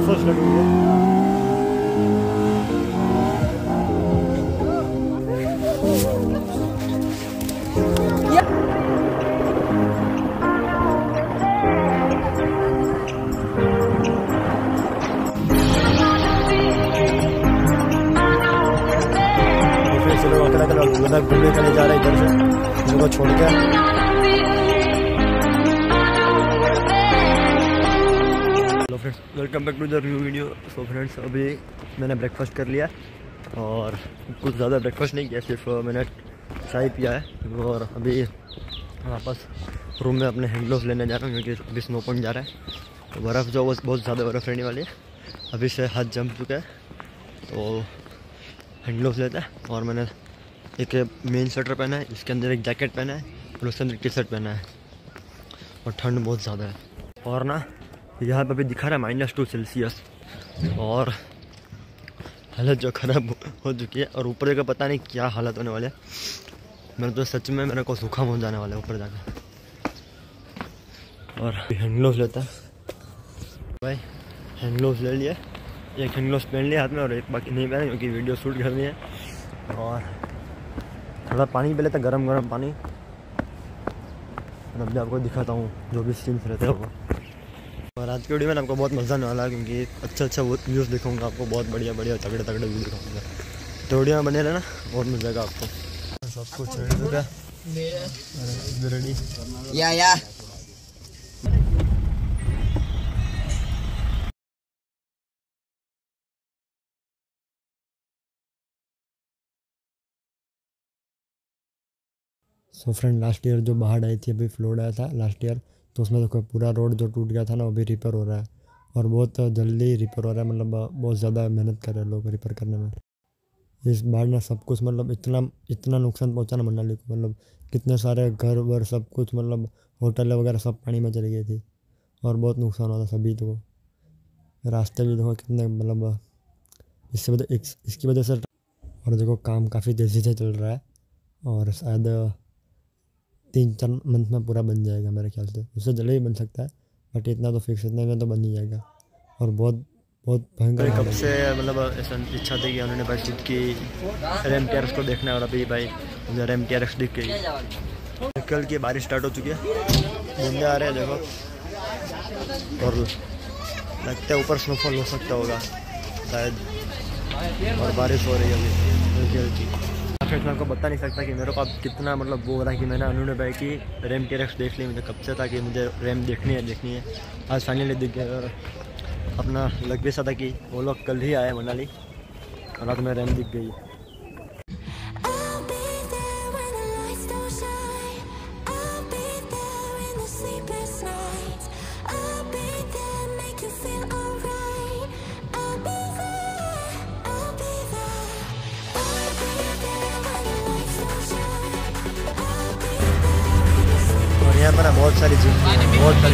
Breakfast कर लूँगा। घूमने के लिए जा रहे इधर से उनको छोड़ के। Hello friends, welcome back to the review video. So friends, अभी मैंने ब्रेकफास्ट कर लिया और कुछ ज़्यादा ब्रेकफास्ट नहीं किया, सिर्फ मैंने चाय पिया है। और अभी वापस रूम में अपने हैंड ग्लोव्स लेने जा रहा हूँ क्योंकि अभी स्नो पॉइंट जा रहा है तो बर्फ़ जो बहुत ज़्यादा बर्फ़ रहने वाली है। अभी से हाथ जम चुका है तो हैंड ग्लोव्स लेते हैं। और मैंने एक मेन स्वेटर पहना है, इसके अंदर एक जैकेट पहना है और उसके अंदर टी शर्ट पहना है। और ठंड बहुत ज़्यादा है और ना यहाँ पर भी दिखा रहा है -2 सेल्सियस और हालत जो ख़राब हो चुकी है। और ऊपर का पता नहीं क्या हालत होने वाले है। मेरे तो सच में मेरे को सूखा हो जाने वाला है ऊपर जाकर। और हैंड ग्लोव्स लेता है भाई, हैंड ग्लोव्स ले लिए। एक हैंड ग्लोव्स पहन लिया हाथ में और एक बाकी नहीं पहना क्योंकि वीडियो शूट करनी है। और थोड़ा पानी पहले था, गरम पानी। और अभी आपको दिखाता हूँ जो भी सीन्स रहते हैं वो। और आज की वीडियो में आपको बहुत मज़ा आने वाला है क्योंकि अच्छा व्यूज़ दिखाऊंगा आपको, बहुत बढ़िया तगड़े व्यू दिखाऊंगा। तो वीडियो में बने रहना, बहुत मजा आएगा आपको। सब कुछ रेडी या सो फ्रेंड, लास्ट ईयर जो बाढ़ आई थी, अभी फ्लड आया था लास्ट ईयर, तो उसमें देखो पूरा रोड जो टूट गया था ना वो भी रिपेयर हो रहा है और बहुत जल्दी रिपेयर हो रहा है। मतलब बहुत ज़्यादा मेहनत कर रहे हैं लोग रिपेयर करने में। इस बाढ़ ने सब कुछ मतलब इतना नुकसान पहुंचा ना मनाली को। मतलब कितने सारे घर वर सब कुछ, मतलब होटल वगैरह सब पानी में चली गई थी और बहुत नुकसान हुआ था सभी को। रास्ते भी देखो कितने, मतलब इसकी वजह से। और देखो काम काफ़ी तेज़ी से चल रहा है और शायद 3-4 मंथ में पूरा बन जाएगा मेरे ख्याल से। उससे जल्दी ही बन सकता है बट इतना तो फिक्स, इतने में तो बन ही जाएगा। और बहुत भयंकर कब से मतलब ऐसा इच्छा थी कि उन्होंने भाई खुद की RMTRX को देखना है। और अभी भाई मुझे RMTRX दिख गई। कल की बारिश स्टार्ट हो चुकी है, बंदे आ रहे हैं देखो। और लगता है ऊपर स्नोफॉल हो सकता होगा शायद, और बारिश हो रही है अभी हल्की। फिर मैं आपको बता नहीं सकता कि मेरे को अब कितना मतलब वो हो रहा है कि मैंने अनूने भाई की RMTRX देख ली। मुझे कब से था कि मुझे रैम देखनी है। आज फाइनली दिख गया। और अपना लग भी सा था कि वो लोग कल ही आए मनाली और आज में रैम दिख गई। यहाँ पर बहुत सारी जिम है, बहुत सारी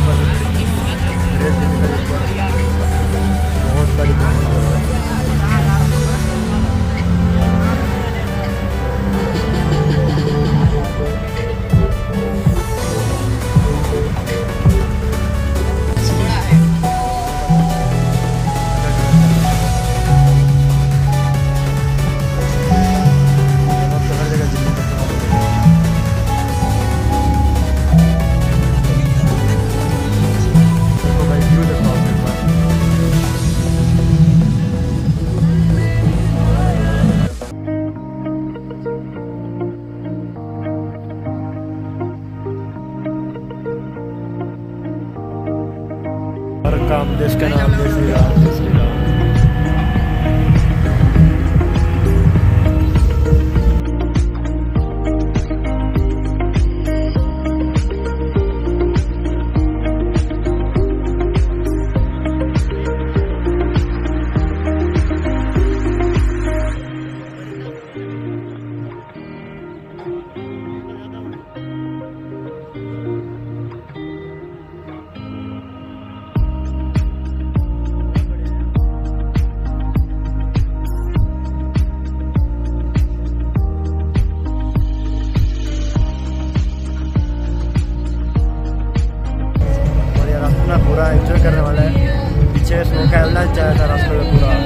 काम देश का नाम देश देखा एवलांच आया था रास्ते में पूरा।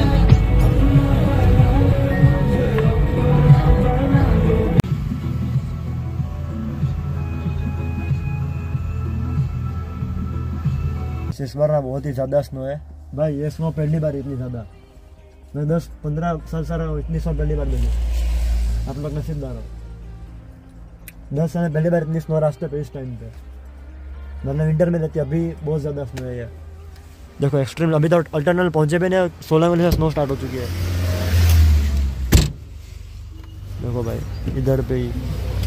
इस बार ना बहुत ही ज़्यादा स्नो है भाई। ये स्नो पहली बार इतनी ज़्यादा, मैं 10-15 साल से रहा हूँ, इतनी स्नो पहली बार देखी। आप लोग नसीबदार हो। 10 साल पहली बार इतनी स्नो रास्ते पे इस टाइम पे, मतलब विंटर में रहती है। अभी बहुत ज़्यादा स्नो है। ये देखो एक्सट्रीम, अभी तो अल्टरनल पहुँचे भी नहीं, 16 मिनट से स्नो स्टार्ट हो चुकी है। देखो भाई इधर पे ही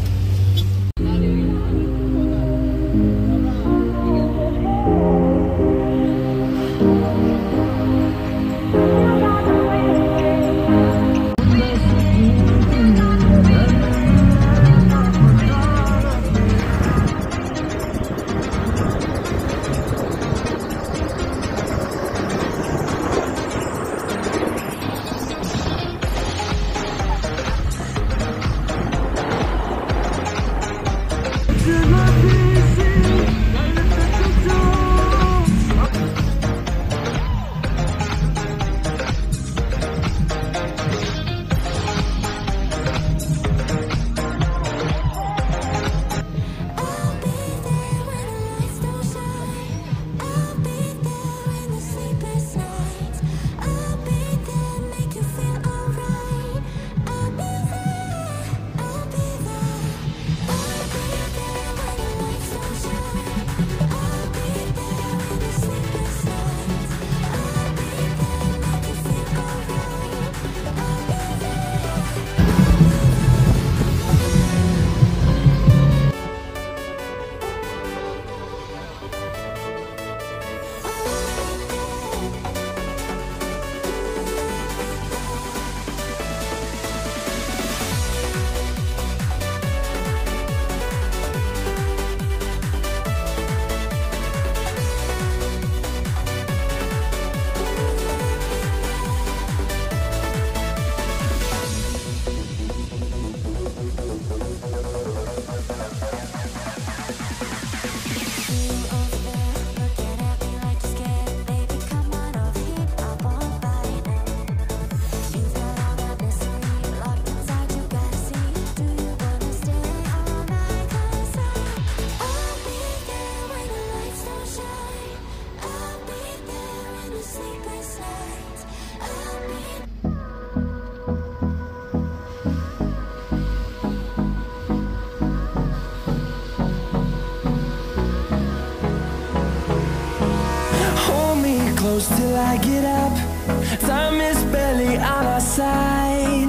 close till I get up. Time is barely on our side.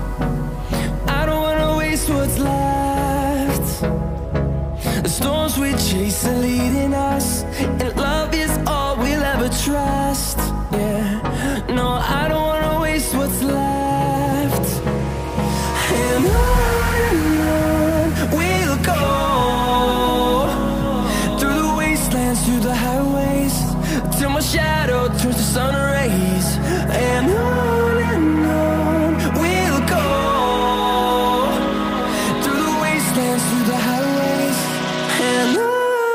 I don't wanna waste what's left. The storms we chase are leading us, and love is all we'll ever trust. Yeah, no, I don't wanna waste what's left. And on we'll go, through the wastelands, through the highways, till my shadow turns to sun rays. And on we'll go, through the wastelands, through the highways, and on we'll go.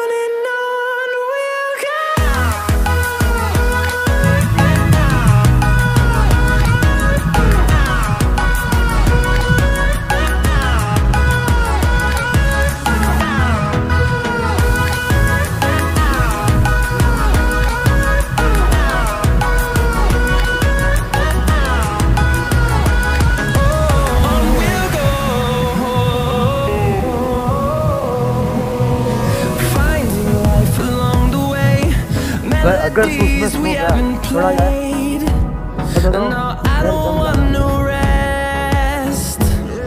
अगर उसमें snow गया थोड़ा यार No, I don't want no rest.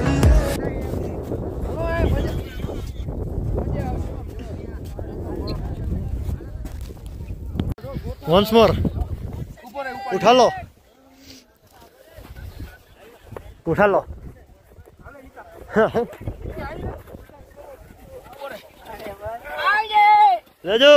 once more उठा लो उठा लो ले जाओ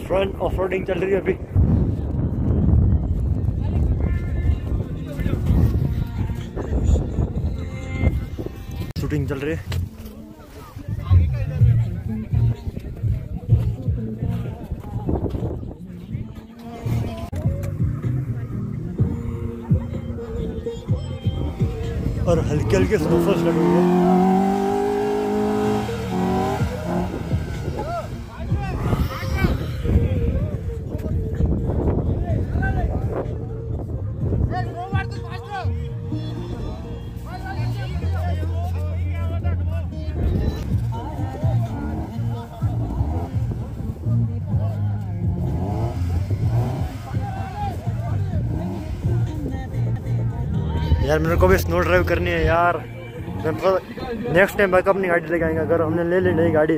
front off roading चल रही है अभी। शूटिंग चल रही है। और हल्के हल्के स्नोफॉल्स लगे हुए हैं। यार मेरे को भी स्नो ड्राइव करनी है यार। नेक्स्ट टाइम बैक अपनी गाड़ी लेके आएंगे अगर हमने ले ली नई गाड़ी।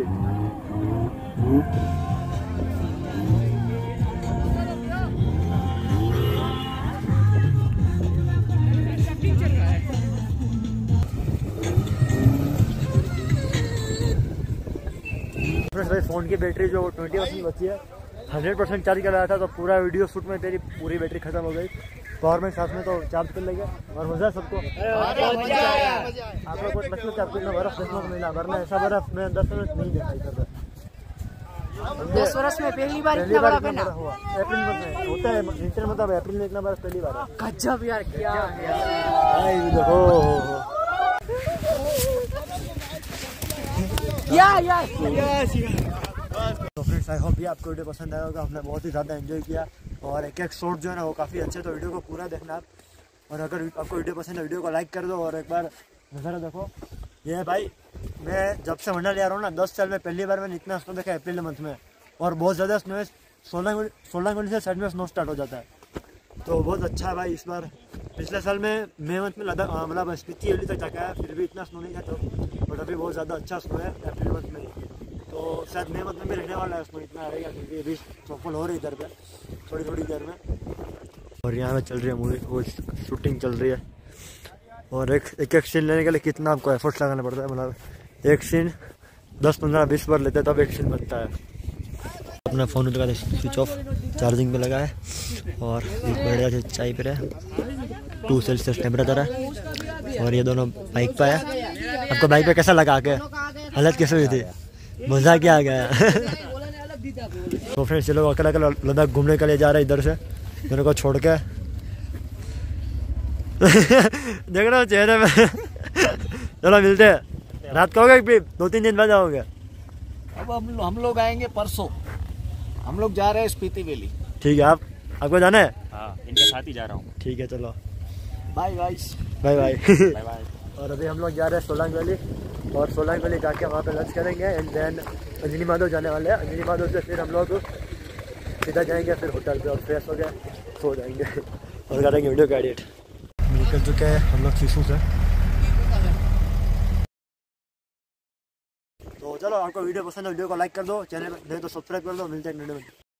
भाई फ़ोन की बैटरी जो 20% बची है, 100% चार्ज कराया था तो पूरा वीडियो शूट में तेरी पूरी बैटरी खत्म हो गई। पावर बैंक साथ में तो चार्ज कर लेंगे और मजा है सबको। आप लोग को लगता है आपको इतना बर्फ देखने को मिला, वरना ऐसा बर्फ मैं 10 मिनट नहीं देखा इधर। 10 वर्ष में पहली बार इतना बड़ा पहना हुआ। अप्रैल में होता है, विंटर में तो अप्रैल में इतना बर्फ पहली बार है। गजब यार, क्या भाई देखो यार। तो फ्रेंड्स आई होप ये आपको वीडियो पसंद आया होगा। हमने बहुत ही ज़्यादा एंजॉय किया और एक एक शॉट जो है ना वो काफ़ी अच्छे, तो वीडियो को पूरा देखना आप। और अगर आपको वीडियो पसंद है वीडियो को लाइक कर दो और एक बार नज़ारा देखो। ये है भाई, मैं जब से मंडल आ रहा हूँ ना 10 साल में पहली बार मैंने इतना स्नो देखा अप्रैल मंथ में। और बहुत ज़्यादा स्नो है, 16 से साइड में स्नो स्टार्ट हो जाता है, तो बहुत अच्छा है भाई इस बार। पिछले साल में मई मंथ में लद्दाख मतलब स्पीति वैली तक जाकर आया, फिर भी इतना स्नो नहीं था तो, बट अभी बहुत ज़्यादा अच्छा स्नो है अप्रैल मंथ में। तो शायद मई मंथ में भी रहने वाला है स्नो इतना रहेगा, क्योंकि अभी स्नोफॉल हो रही है इधर पे थोड़ी देर में। और यहाँ पे चल रही है मूवी, वो शूटिंग चल रही है। और एक सीन लेने के लिए कितना आपको एफर्ट्स लगाना पड़ता है, मतलब एक सीन 10, 15, 20 बार लेते हैं तब एक सीन बनता है। अपना फ़ोन लगा दे स्विच ऑफ, चार्जिंग पे लगा है और एक बढ़िया से चाय पे है। 2 सेल्सियस टेम्परेचर है और ये दोनों बाइक पे है। आपको बाइक पे कैसा लगा के, हालत कैसे हुई थी, मज़ा क्या आ गया? तो फ्रेंड्स चलो अकेला लद्दाख घूमने के लिए जा रहे हैं इधर से मेरे को छोड़ के। देख रहा हूँ चेहरे में। चलो मिलते हैं रात को, होगा 2-3 दिन बाद आओगे। अब हम लोग आएंगे परसों। हम लोग जा रहे हैं स्पीति वैली। ठीक है, आपको जाना है? हाँ, इनके साथ ही जा रहा हूँ। ठीक है चलो, bye guys, bye bye. Bye bye. और अभी हम लोग जा रहे हैं सोलांग वैली, और सोलांग वैली जाके वहाँ पे लंच करेंगे एंड देन अंजनी माधव जाने वाले हैं। अंजनी माधव से फिर हम लोग सीधा जाएंगे फिर होटल पे और फ्रेश हो गए सो जाएंगे और करेंगे वीडियो का एडिट। निकल चुके हैं हम लोग शिशु से। तो चलो आपको वीडियो पसंद है वीडियो को लाइक कर दो, चैनल में नहीं तो सब्सक्राइब कर दो। मिलते हैं वीडियो में।